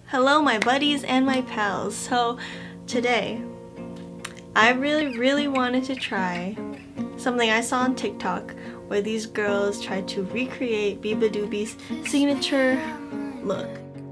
Hello my buddies and my pals. So today I really wanted to try something I saw on TikTok where these girls tried to recreate beabadoobie's signature look.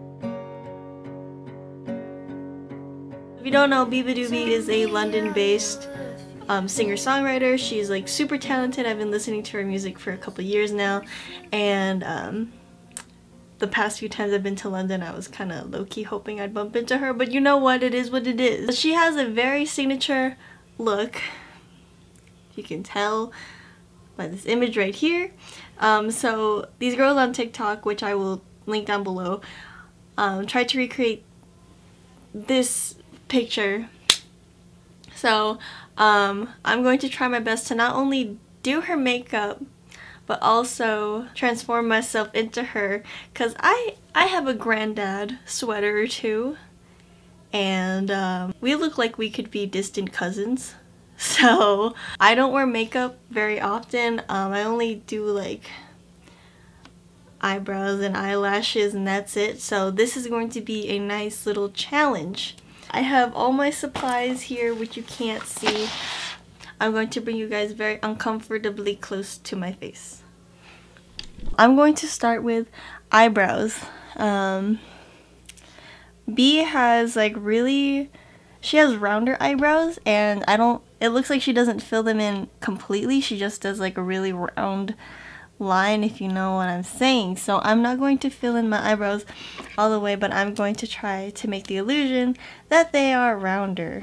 If you don't know, beabadoobie is a London-based singer-songwriter. She's like super talented. I've been listening to her music for a couple years now, and the past few times I've been to London, I was kind of low-key hoping I'd bump into her, but you know what, it is what it is. She has a very signature look, you can tell by this image right here. So these girls on TikTok, which I will link down below, tried to recreate this picture. So I'm going to try my best to not only do her makeup, but also transform myself into her, because I have a granddad sweater or two, and we look like we could be distant cousins. So I don't wear makeup very often. I only do like eyebrows and eyelashes and that's it. So this is going to be a nice little challenge. I have all my supplies here, which you can't see. I'm going to bring you guys very uncomfortably close to my face. I'm going to start with eyebrows. B has like she has rounder eyebrows, and it looks like she doesn't fill them in completely. She just does like a really round line, if you know what I'm saying. So I'm not going to fill in my eyebrows all the way, but I'm going to try to make the illusion that they are rounder.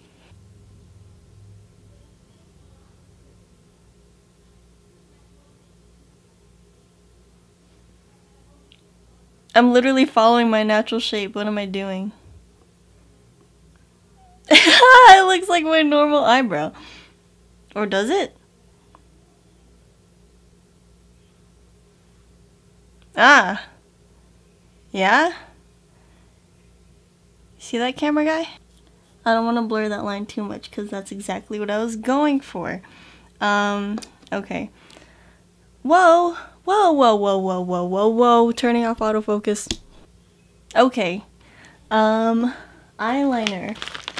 I'm literally following my natural shape. What am I doing? It looks like my normal eyebrow. Or does it? Ah. Yeah? See that, camera guy? I don't want to blur that line too much because that's exactly what I was going for. Okay. Whoa! Whoa, whoa, whoa, whoa, whoa, whoa, whoa. Turning off autofocus. Okay. Eyeliner.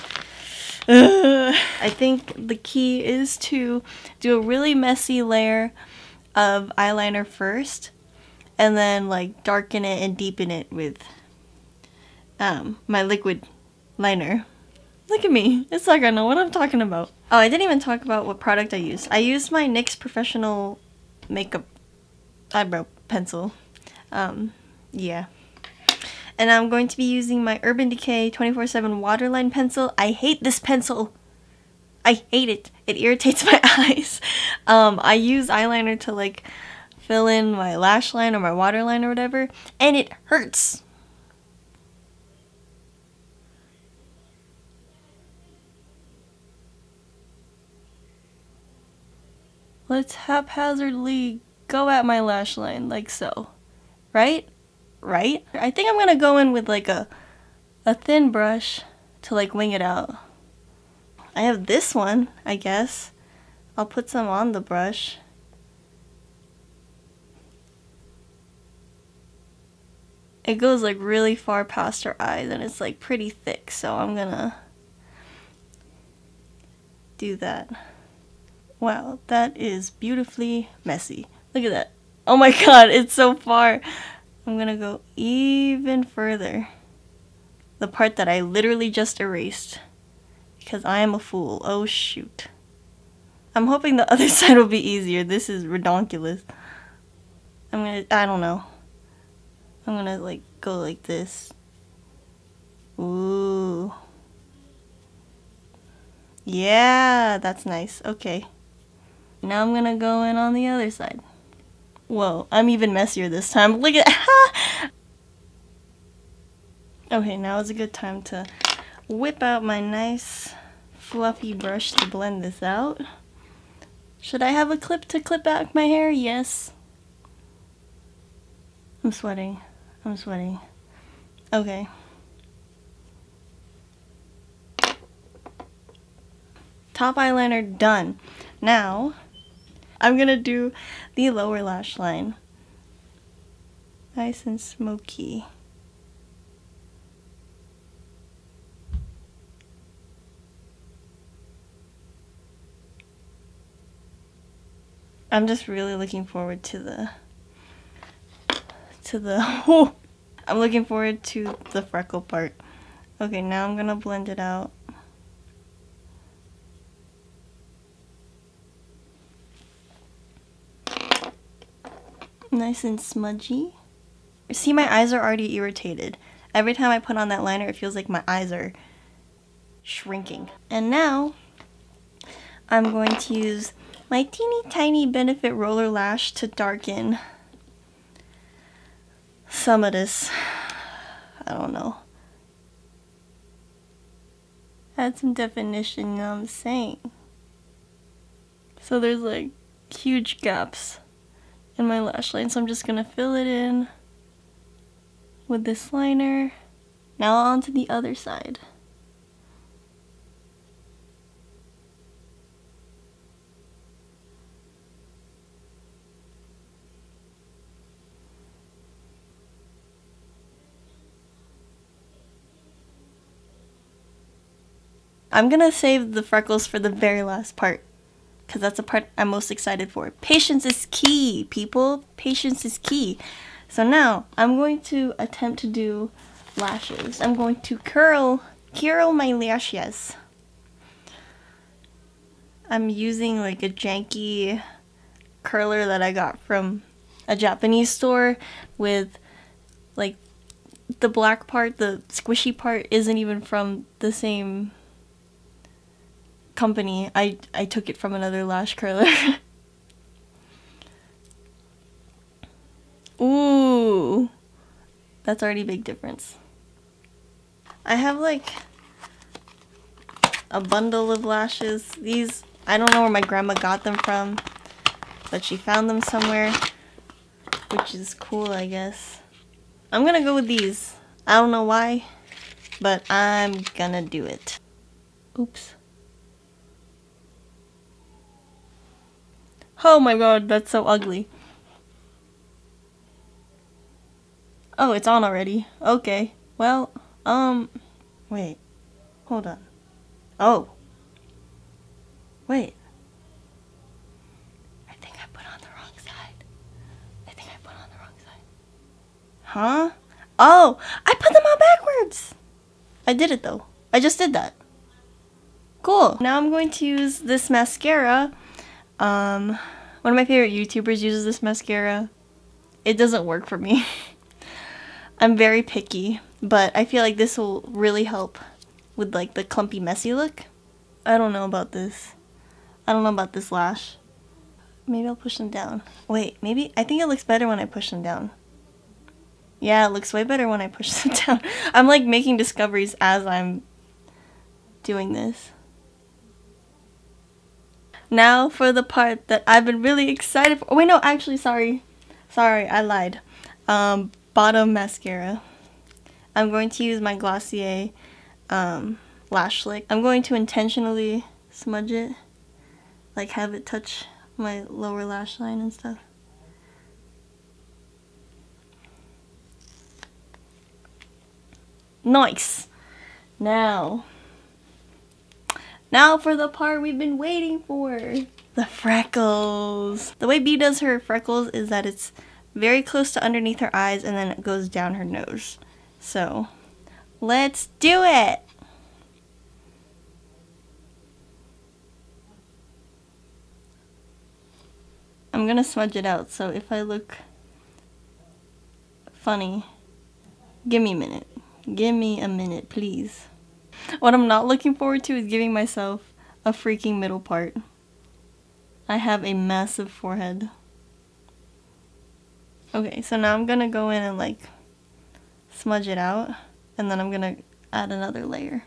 I think the key is to do a really messy layer of eyeliner first, and then like darken it and deepen it with my liquid liner. Look at me. It's like I know what I'm talking about. Oh, I didn't even talk about what product I used. I used my NYX Professional Makeup Eyebrow Pencil. Yeah. And I'm going to be using my Urban Decay 24/7 Waterline Pencil. I hate this pencil. I hate it. It irritates my eyes. I use eyeliner to like fill in my lash line or my waterline or whatever, and it hurts. Let's haphazardly go at my lash line like so. Right? Right? I think I'm gonna go in with like a thin brush to like wing it out. I have this one, I guess. I'll put some on the brush. It goes like really far past her eyes and it's like pretty thick, so I'm gonna do that. Wow, that is beautifully messy. Look at that. Oh my god, it's so far. I'm gonna go even further. The part that I literally just erased. Because I am a fool. Oh shoot. I'm hoping the other side will be easier. This is redonkulous. I don't know. I'm gonna like go like this. Ooh. Yeah, that's nice. Okay. Now I'm gonna go in on the other side. Whoa, I'm even messier this time. Look at Okay, now is a good time to whip out my nice fluffy brush to blend this out. Should I have a clip to clip back my hair? Yes. I'm sweating. I'm sweating. Okay. Top eyeliner done. Now, I'm gonna do the lower lash line. Nice and smoky. I'm just really looking forward to the oh, I'm looking forward to the freckle part. Okay, now I'm gonna blend it out. Nice and smudgy. See, my eyes are already irritated. Every time I put on that liner, it feels like my eyes are shrinking. And now, I'm going to use my teeny tiny Benefit Roller Lash to darken some of this. I don't know. Add some definition, you know what I'm saying? So there's like huge gaps in my lash line, so I'm just gonna fill it in with this liner. Now onto the other side. I'm gonna save the freckles for the very last part, because that's the part I'm most excited for. Patience is key, people. Patience is key. So now, I'm going to attempt to do lashes. I'm going to curl my lashes. I'm using like a janky curler that I got from a Japanese store with like the black part, the squishy part isn't even from the same company. I took it from another lash curler. Ooh, that's already a big difference. I have like a bundle of lashes. These, I don't know where my grandma got them from, but she found them somewhere, which is cool, I guess. I'm gonna go with these. I don't know why, but I'm gonna do it. Oops. Oh my god, that's so ugly. Oh, it's on already. Okay. Well, wait. Hold on. Oh. Wait. I think I put on the wrong side. Huh? Oh, I put them on backwards. I did it though. I just did that. Cool. Now I'm going to use this mascara. One of my favorite YouTubers uses this mascara. It doesn't work for me. I'm very picky, but I feel like this will really help with like the clumpy, messy look. I don't know about this. I don't know about this lash. Maybe I'll push them down. Wait, maybe, I think it looks better when I push them down. Yeah, it looks way better when I push them down. I'm like making discoveries as I'm doing this. Now for the part that I've been really excited for. Oh wait, no, actually, sorry, I lied. Bottom mascara. I'm going to use my Glossier Lash Lick. I'm going to intentionally smudge it, like have it touch my lower lash line and stuff. Nice. Now for the part we've been waiting for. The freckles. The way B does her freckles is that it's very close to underneath her eyes and then it goes down her nose. So, let's do it! I'm gonna smudge it out, so if I look funny, give me a minute. Give me a minute, please. What I'm not looking forward to is giving myself a freaking middle part. I have a massive forehead. Okay, so now I'm gonna go in and like smudge it out, and then I'm gonna add another layer.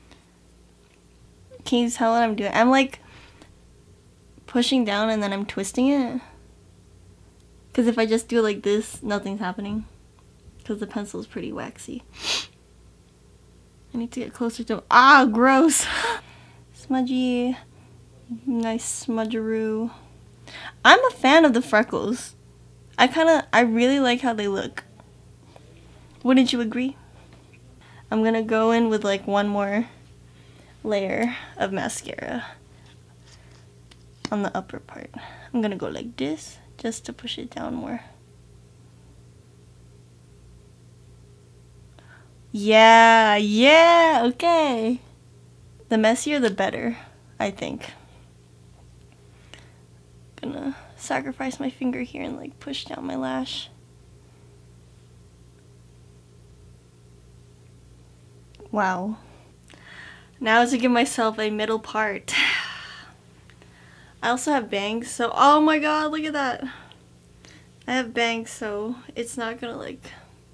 Can you tell what I'm doing? I'm like pushing down and then I'm twisting it. Because if I just do it like this, nothing's happening. Because the pencil is pretty waxy. I need to get closer to, ah, gross. Smudgy, nice smudgeroo. I'm a fan of the freckles. I really like how they look. Wouldn't you agree? I'm gonna go in with like one more layer of mascara on the upper part. I'm gonna go like this just to push it down more. Yeah, yeah, okay. The messier the better, I think. Gonna sacrifice my finger here and like push down my lash. Wow. Now to give myself a middle part. I also have bangs, so oh my god, look at that. I have bangs, so it's not gonna like...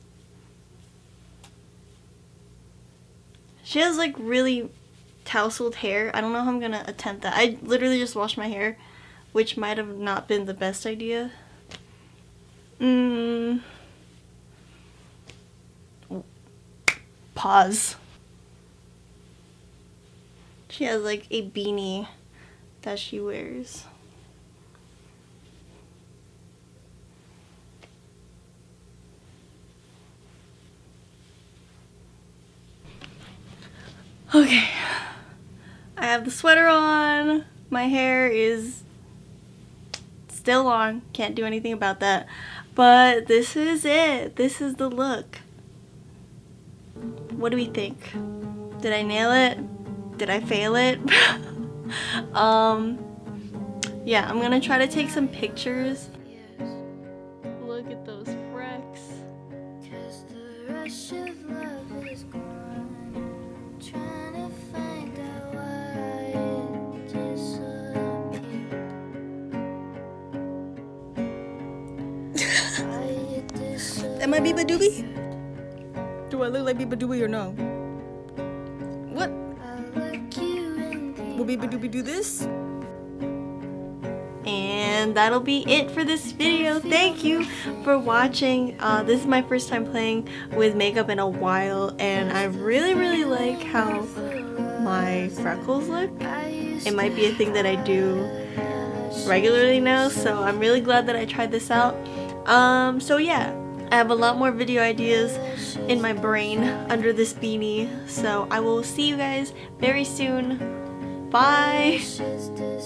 She has like really tousled hair. I don't know how I'm gonna attempt that. I literally just washed my hair, which might have not been the best idea. Pause. She has like a beanie that she wears. Okay, I have the sweater on. My hair is still long, can't do anything about that. But this is it. This is the look. What do we think? Did I nail it? Did I fail it? Yeah, I'm gonna try to take some pictures. Look at those wrecks. Am I Biba Doobie? Do I look like Biba Doobie or no? What? Will Biba Doobie do this? And that'll be it for this video. Thank you for watching. This is my first time playing with makeup in a while, and I really like how my freckles look. It might be a thing that I do regularly now, so I'm really glad that I tried this out. So yeah, I have a lot more video ideas in my brain under this beanie, so I will see you guys very soon. Bye!